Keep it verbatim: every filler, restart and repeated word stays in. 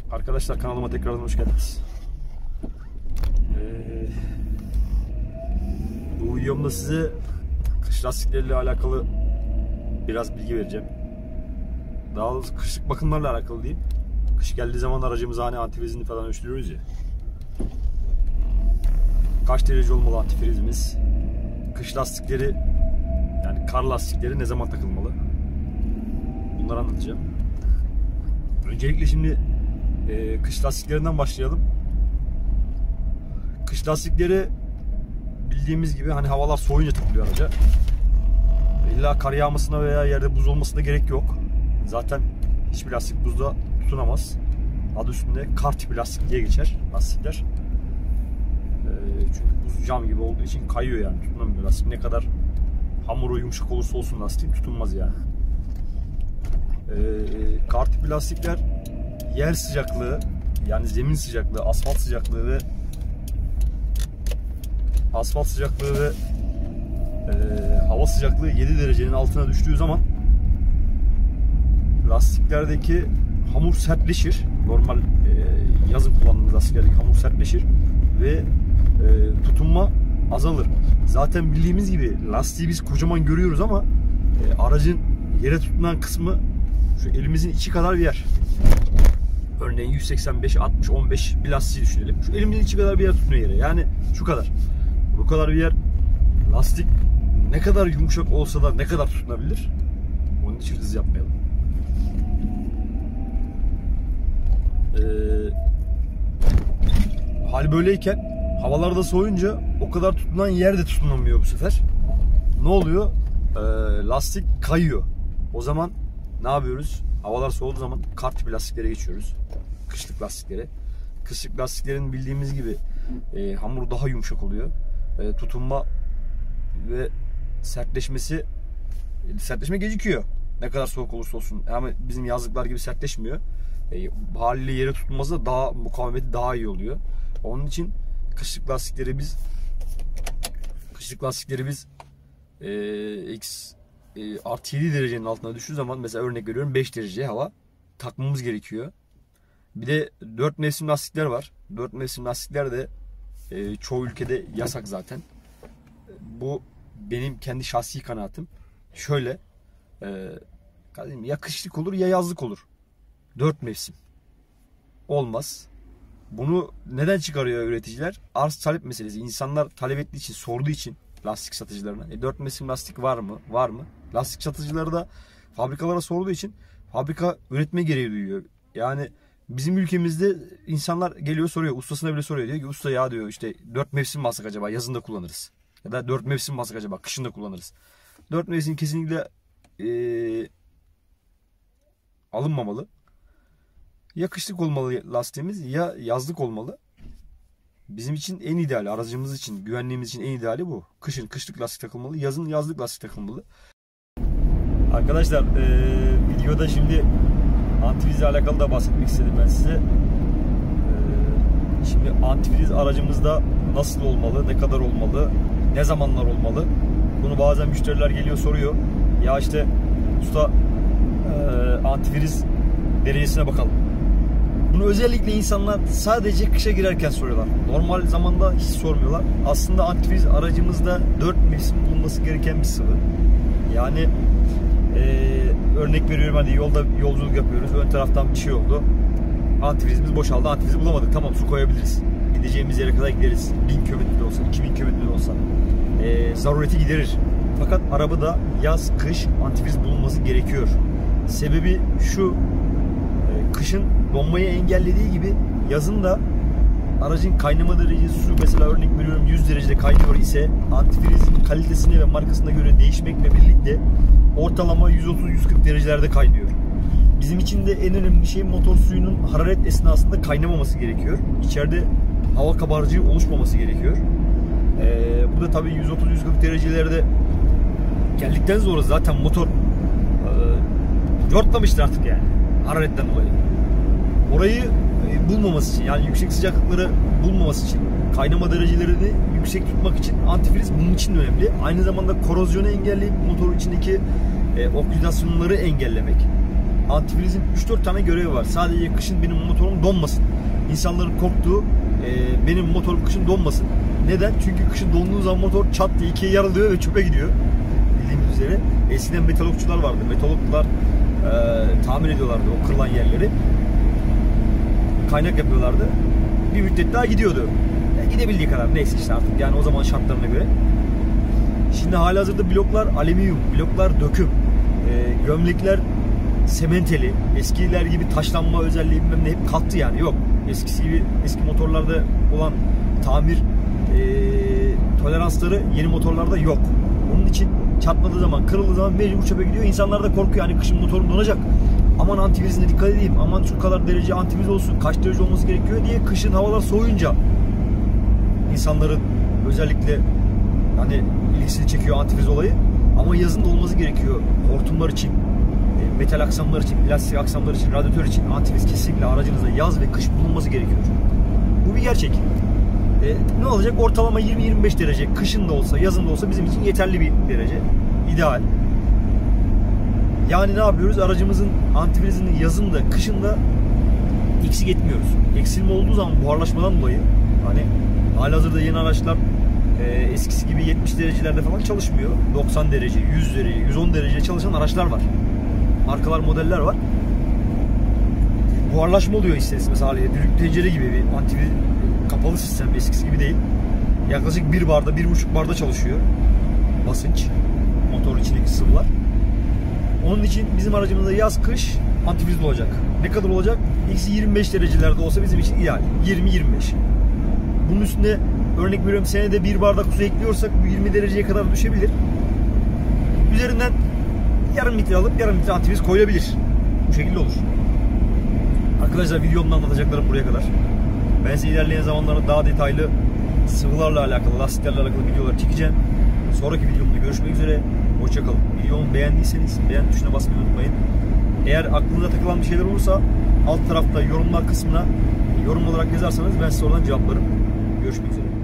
Arkadaşlar kanalıma tekrardan hoş geldiniz. Ee, bu videomda size kış lastikleriyle alakalı biraz bilgi vereceğim. Daha doğrusu kışlık bakımlarla alakalı diyeyim. Kış geldiği zaman aracımıza hani antifrizini falan ölçtürüyoruz ya. Kaç derece olmalı antifrizimiz? Kış lastikleri, yani kar lastikleri ne zaman takılmalı? Bunları anlatacağım. Öncelikle şimdi e, kış lastiklerinden başlayalım. Kış lastikleri bildiğimiz gibi hani havalar soğuyunca takılıyor araca. İlla kar yağmasına veya yerde buz olmasına gerek yok. Zaten hiçbir lastik buzda tutunamaz. Adı üstünde kar tipi lastik diye geçer lastikler. E, çünkü buz cam gibi olduğu için kayıyor, yani tutunamıyor. Lastik ne kadar hamuru yumuşak olursa olsun lastiğin tutunmaz yani. E, kar tipi lastikler yer sıcaklığı, yani zemin sıcaklığı, asfalt sıcaklığı ve asfalt sıcaklığı ve e, hava sıcaklığı yedi derecenin altına düştüğü zaman lastiklerdeki hamur sertleşir. Normal e, yazın kullandığımız lastiklerdeki hamur sertleşir ve e, tutunma azalır. Zaten bildiğimiz gibi lastiği biz kocaman görüyoruz ama e, aracın yere tutunan kısmı şu elimizin içi kadar bir yer. Örneğin yüz seksen beş, altmış, on beş bir lastiği düşünelim. Şu elimizin içi kadar bir yer tutunuyor yere. Yani şu kadar. Bu kadar bir yer. Lastik ne kadar yumuşak olsa da ne kadar tutunabilir? Onun için hız yapmayalım. Ee, hal böyleyken havalarda soğuyunca o kadar tutunan yer de tutunamıyor bu sefer. Ne oluyor? Ee, lastik kayıyor. O zaman ne yapıyoruz? Havalar soğuduğu zaman kar tipi lastiklere geçiyoruz. Kışlık lastiklere. Kışlık lastiklerin bildiğimiz gibi e, hamur daha yumuşak oluyor. E, tutunma ve sertleşmesi e, sertleşme gecikiyor. Ne kadar soğuk olursa olsun. Ama bizim yazlıklar gibi sertleşmiyor. E, haliyle yere tutunması da daha, mukavemeti daha iyi oluyor. Onun için kışlık lastikleri biz kışlık lastikleri biz e, X E, artı yedi derecenin altına düştüğü zaman, mesela örnek veriyorum beş derece hava takmamız gerekiyor. Bir de dört mevsim lastikler var. dört mevsim lastikler de e, çoğu ülkede yasak zaten. Bu benim kendi şahsi kanaatim. Şöyle e, ya kışlık olur ya yazlık olur. dört mevsim olmaz. Bunu neden çıkarıyor üreticiler? Arz talep meselesi. İnsanlar talep ettiği için, sorduğu için lastik satıcılarına. E, dört mevsim lastik var mı? Var mı? Lastik satıcıları da fabrikalara sorduğu için fabrika üretme gereği duyuyor. Yani bizim ülkemizde insanlar geliyor soruyor. Ustasına bile soruyor. Diyor ki usta ya diyor işte dört mevsim mi alsak acaba? Yazın da kullanırız. Ya da dört mevsim mi alsak acaba? Kışın da kullanırız. dört mevsim kesinlikle e, alınmamalı. Ya kışlık olmalı lastiğimiz ya yazlık olmalı. Bizim için en ideali, aracımız için, güvenliğimiz için en ideali bu. Kışın kışlık lastik takılmalı, yazın yazlık lastik takılmalı. Arkadaşlar e, videoda şimdi antifrizle alakalı da bahsetmek istedim ben size. E, şimdi antifriz aracımızda nasıl olmalı, ne kadar olmalı, ne zamanlar olmalı? Bunu bazen müşteriler geliyor soruyor. Ya işte usta e, antifriz derecesine bakalım. Bunu özellikle insanlar sadece kışa girerken soruyorlar. Normal zamanda hiç sormuyorlar. Aslında antifriz aracımızda dört mevsim bulunması gereken bir sıvı. Yani e, örnek veriyorum, hadi yolda yolculuk yapıyoruz. Ön taraftan bir şey oldu. Antifrizimiz boşaldı. Antifrizi bulamadık. Tamam, su koyabiliriz. Gideceğimiz yere kadar gideriz. bin kilometre olsa, iki bin kilometre olsa. E, zarureti giderir. Fakat arabada yaz, kış antifriz bulunması gerekiyor. Sebebi şu: e, kışın donmayı engellediği gibi yazın da aracın kaynama derecesi, su mesela örnek veriyorum yüz derecede kaynıyor ise antifrizin kalitesine ve markasına göre değişmekle birlikte ortalama yüz otuz yüz kırk derecelerde kaynıyor. Bizim için de en önemli şey motor suyunun hararet esnasında kaynamaması gerekiyor. İçeride hava kabarcığı oluşmaması gerekiyor. Ee, bu da tabii yüz otuz yüz kırk derecelerde geldikten sonra zaten motor e, cortlamıştır artık yani hararetten dolayı. Orayı e, bulmaması için, yani yüksek sıcaklıkları bulmaması için, kaynama derecelerini yüksek tutmak için antifriz bunun için önemli. Aynı zamanda korozyonu engelleyip motorun içindeki e, oksidasyonları engellemek. antifrizin üç dört tane görevi var. Sadece kışın benim motorum donmasın. İnsanların korktuğu e, benim motorum kışın donmasın. Neden? Çünkü kışın donduğu zaman motor çat diye ikiye yarılıyor ve çöpe gidiyor. Bildiğiniz üzere. Eskiden metalokçular vardı. Metalokçular e, tamir ediyorlardı o kırılan yerleri. Kaynak yapıyorlardı. Bir müddet daha gidiyordu. E, gidebildiği kadar. Neyse işte artık yani o zaman şartlarına göre. Şimdi halihazırda bloklar alüminyum, bloklar döküm, e, gömlekler sementeli, eskiler gibi taşlanma özelliği bilmem ne hep kalktı yani yok. Eskisi gibi eski motorlarda olan tamir e, toleransları yeni motorlarda yok. Onun için çarpmadığı zaman, kırıldığı zaman mecbur çöpe gidiyor. İnsanlar da korkuyor hani kışın motorum donacak. Aman antifrizine dikkat edeyim, aman şu kadar derece antifriz olsun, kaç derece olması gerekiyor diye kışın havalar soğuyunca insanların özellikle hani ilgisini çekiyor antifriz olayı. Ama yazın da olması gerekiyor. Hortumlar için, metal aksamlar için, plastik aksamlar için, radyatör için antifriz kesinlikle aracınızda yaz ve kış bulunması gerekiyor. Bu bir gerçek. E, ne olacak? Ortalama yirmi yirmi beş derece kışın da olsa, yazın da olsa bizim için yeterli bir derece. İdeal. Yani ne yapıyoruz? Aracımızın antifrizini yazın da kışın da eksik etmiyoruz. Eksilme olduğu zaman buharlaşmadan dolayı hani halihazırda yeni araçlar e, eskisi gibi yetmiş derecelerde falan çalışmıyor. doksan derece, yüz derece, yüz on derece çalışan araçlar var. Markalar, modeller var. Buharlaşma oluyor isterseniz haliyle. Düdük tencere gibi bir antifriz kapalı sistem, eskisi gibi değil. Yaklaşık bir barda, bir buçuk barda çalışıyor. Basınç, motor içindeki sıvılar. Onun için bizim aracımızda yaz kış antifriz olacak. Ne kadar olacak? Eksi yirmi beş derecelerde olsa bizim için ideal. yirmi yirmi beş. Bunun üstünde örnek veriyorum senede bir bardak su ekliyorsak bu yirmi dereceye kadar düşebilir. Üzerinden yarım litre alıp yarım litre antifriz koyulabilir. Bu şekilde olur. Arkadaşlar videomda anlatacaklarım buraya kadar. Ben size ilerleyen zamanlarda daha detaylı sıvılarla alakalı, lastiklerle alakalı videolar çekeceğim. Sonraki videomda görüşmek üzere. Hoşçakalın. Videomu beğendiyseniz beğen tuşuna basmayı unutmayın. Eğer aklınıza takılan bir şeyler olursa alt tarafta yorumlar kısmına yorum olarak yazarsanız ben size oradan cevaplarım. Görüşmek üzere.